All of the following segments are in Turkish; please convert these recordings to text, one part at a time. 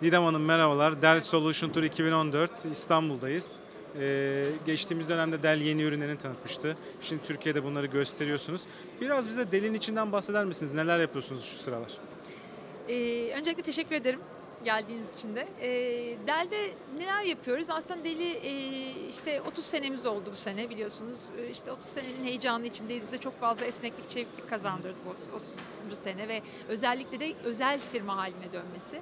Didem Hanım merhabalar. Dell Solution Tour 2014 İstanbul'dayız. Geçtiğimiz dönemde Dell yeni ürünlerini tanıtmıştı. Şimdi Türkiye'de bunları gösteriyorsunuz. Biraz bize Dell'in içinden bahseder misiniz? Neler yapıyorsunuz şu sıralar? Öncelikle teşekkür ederim geldiğiniz için de. Dell'de neler yapıyoruz? Aslında Dell'i işte 30 senemiz oldu bu sene biliyorsunuz. İşte 30 senenin heyecanı içindeyiz. Bize çok fazla esneklik, çeviklik kazandırdı bu 30. sene ve özellikle de özel firma haline dönmesi.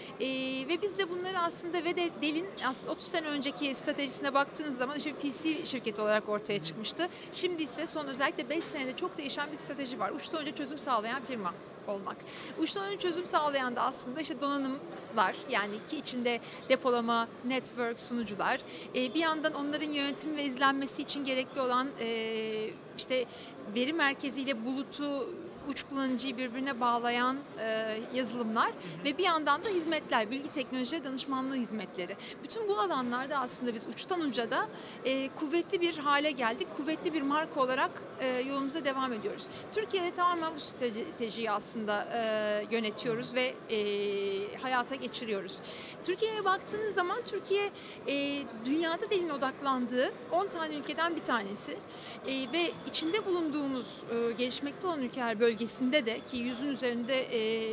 Ve biz de bunları aslında ve de Dell'in aslında 30 sene önceki stratejisine baktığınız zaman işte bir PC şirketi olarak ortaya çıkmıştı. Şimdi ise son özellikle 5 senede çok değişen bir strateji var. Uçtan önce çözüm sağlayan firma olmak. Uçtan önce çözüm sağlayan da aslında işte donanımlar, yani ki içinde depolama, network, sunucular. Bir yandan onların yönetim ve izlenmesi için gerekli olan işte veri merkeziyle bulutu, uç kullanıcıyı birbirine bağlayan yazılımlar ve bir yandan da hizmetler, bilgi teknoloji danışmanlığı hizmetleri. Bütün bu alanlarda aslında biz uçtan uca da kuvvetli bir hale geldik. Kuvvetli bir marka olarak yolumuza devam ediyoruz. Türkiye'de tamamen bu stratejiyi aslında yönetiyoruz ve hayata geçiriyoruz. Türkiye'ye baktığınız zaman Türkiye dünyada Dell'in odaklandığı 10 tane ülkeden bir tanesi ve içinde bulunduğumuz gelişmekte olan ülkeler bölgesinde de ki 100'ün üzerinde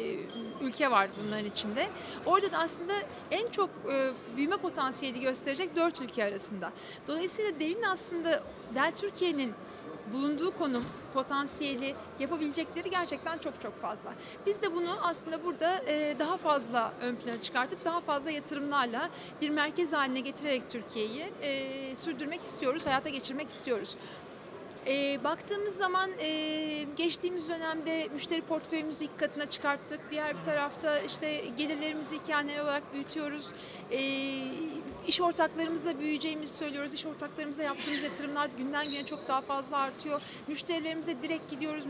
ülke var bunların içinde. Orada da aslında en çok büyüme potansiyeli gösterecek 4 ülke arasında. Dolayısıyla Dell'in aslında Dell Türkiye'nin bulunduğu konum, potansiyeli, yapabilecekleri gerçekten çok çok fazla. Biz de bunu aslında burada daha fazla ön plana çıkartıp daha fazla yatırımlarla bir merkez haline getirerek Türkiye'yi sürdürmek istiyoruz, hayata geçirmek istiyoruz. Baktığımız zaman geçtiğimiz dönemde müşteri portföyümüzü ilk katına çıkarttık. Diğer bir tarafta işte gelirlerimizi iki haneli olarak büyütüyoruz. İş ortaklarımızla büyüyeceğimizi söylüyoruz. İş ortaklarımıza yaptığımız yatırımlar günden güne çok daha fazla artıyor. Müşterilerimize direkt gidiyoruz.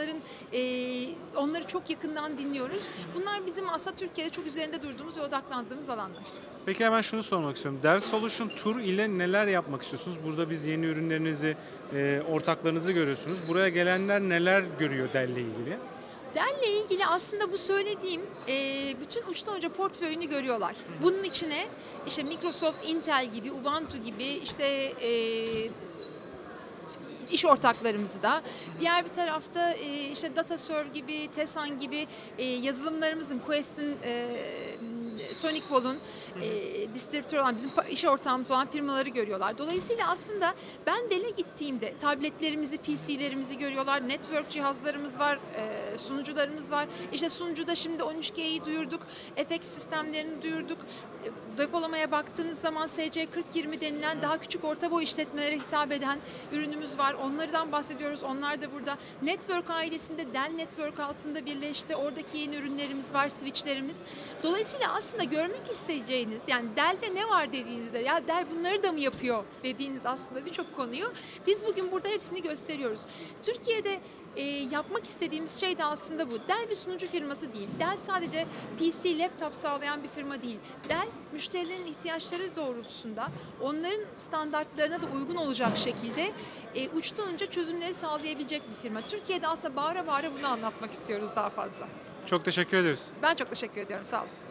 Onları çok yakından dinliyoruz. Bunlar bizim aslında Türkiye'de çok üzerinde durduğumuz ve odaklandığımız alanlar. Peki hemen şunu sormak istiyorum. Dell Solution Tour ile neler yapmak istiyorsunuz? Burada biz yeni ürünlerinizi, ortaklarınızı görüyorsunuz. Buraya gelenler neler görüyor Dell ile ilgili? Dell'le ilgili aslında bu söylediğim bütün uçtan uca portföyünü görüyorlar. Bunun içine işte Microsoft, Intel gibi, Ubuntu gibi işte iş ortaklarımızı da, diğer bir tarafta işte DataServe gibi, Tesan gibi yazılımlarımızın, Quest'in, SonicWall'un distribütörü olan bizim iş ortağımız olan firmaları görüyorlar. Dolayısıyla aslında ben Dell'e gittiğimde tabletlerimizi, PC'lerimizi görüyorlar. Network cihazlarımız var, sunucularımız var. İşte sunucuda şimdi 13G'yi duyurduk, FX sistemlerini duyurduk. Depolamaya baktığınız zaman SC4020 denilen daha küçük orta boy işletmelere hitap eden ürünümüz var. Onlardan bahsediyoruz. Onlar da burada. Network ailesinde Dell Network altında birleşti. Oradaki yeni ürünlerimiz var, switchlerimiz. Dolayısıyla aslında görmek isteyeceğiniz, yani Dell'de ne var dediğinizde, ya Dell bunları da mı yapıyor dediğiniz aslında birçok konuyu biz bugün burada hepsini gösteriyoruz. Türkiye'de yapmak istediğimiz şey de aslında bu. Dell bir sunucu firması değil. Dell sadece PC, laptop sağlayan bir firma değil. Dell müşterilerin ihtiyaçları doğrultusunda onların standartlarına da uygun olacak şekilde uçtan uca çözümleri sağlayabilecek bir firma. Türkiye'de aslında bağıra bağıra bunu anlatmak istiyoruz daha fazla. Çok teşekkür ederiz. Ben çok teşekkür ediyorum. Sağ olun.